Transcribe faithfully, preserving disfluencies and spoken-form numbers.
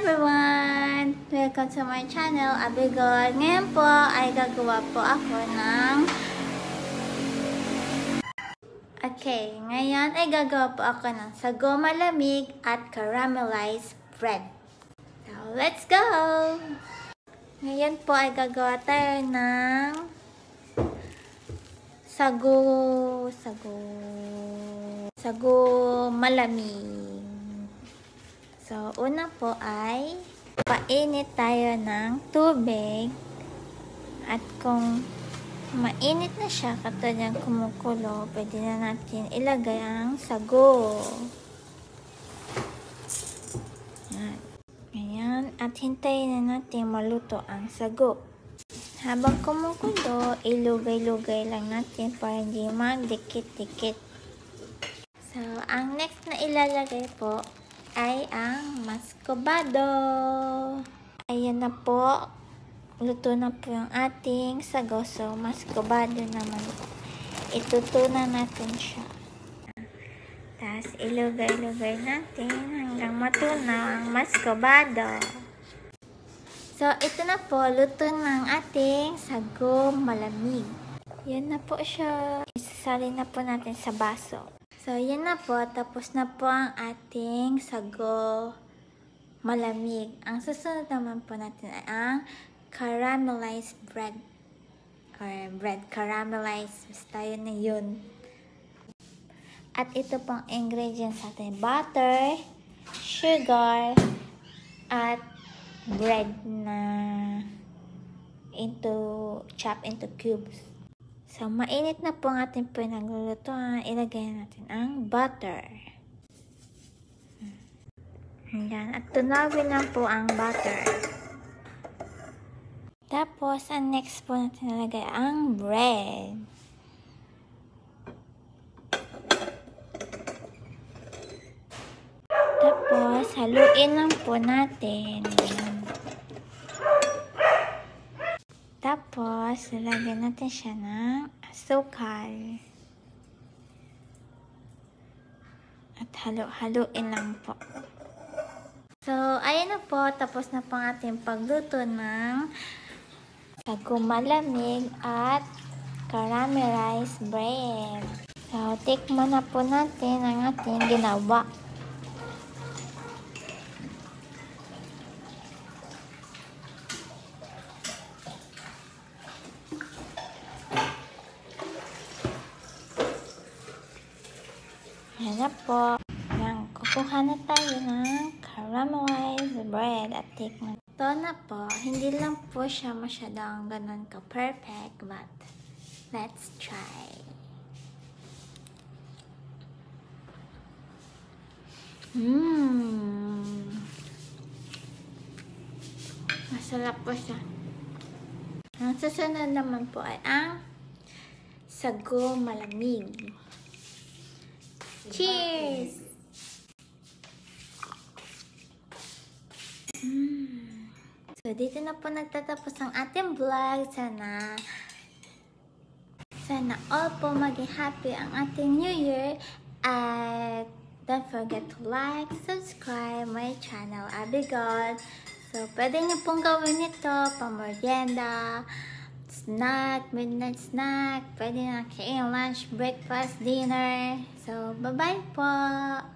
everyone! Welcome to my channel, Abigod. Ngayon po ay gagawa po ako ng... Okay, ngayon ay gagawa po ako ng sago malamig at caramelized bread. So, let's go! Ngayon po ay gagawa tayo ng sago, sago, sago malamig. So, una po ay painit tayo ng tubig at kung mainit na siya, katulad ng kumukulo, pwede na natin ilagay ang sago. Yan. Ayan. At hintayin na natin maluto ang sago. Habang kumukulo, ilugay-lugay lang natin para hindi magdikit-dikit. So, ang next na ilalagay po ay ang muscovado. Ayan na po. Luto na po yung ating sago. So, muscovado naman po. Itutunan natin siya. Tapos, ilugay-lugay natin hanggang matunaw ang muscovado. So, ito na po. Luto ng ating sago malamig. Yan na po siya. Isasali na po natin sa baso. So, yan na po. Tapos na po ang ating sago malamig. Ang susunod naman po natin ay ang caramelized bread. Or bread caramelized. Basta yun na yun. At ito pong ingredients natin. Butter, sugar, at bread na into, chop into cubes. So, mainit na po ang ating pinaglulutuan. Ilagay natin ang butter. Ayan. At tunawin na po ang butter. Tapos, ang next po natin ilagay ang bread. Tapos, haluin lang po natin. Tapos, lalagyan natin siya ng asukal. At halo-haluin lang po. So, ayan na po. Tapos na po ang ating pagluto ng sago malamig at caramelized bread. So, tikman na po natin ang ating ginawa. Yan na po. Yan, kukuha na tayo ng caramelized bread at tikman. Ito na po. Hindi lang po siya masyadong ganun ka-perfect, but let's try. Mmm. Masarap po siya. Ang susunod naman po ay ang sago malamig. Cheers! Mm. So, dito na po nagtatapos ang ating vlog. Sana, sana all po maging happy ang ating New Year. At don't forget to like, subscribe my channel, Abigod. So, pwede niyo pong gawin ito, pamerienda, snack, midnight snack, pwede na kain lunch, breakfast, dinner. So, bye-bye po!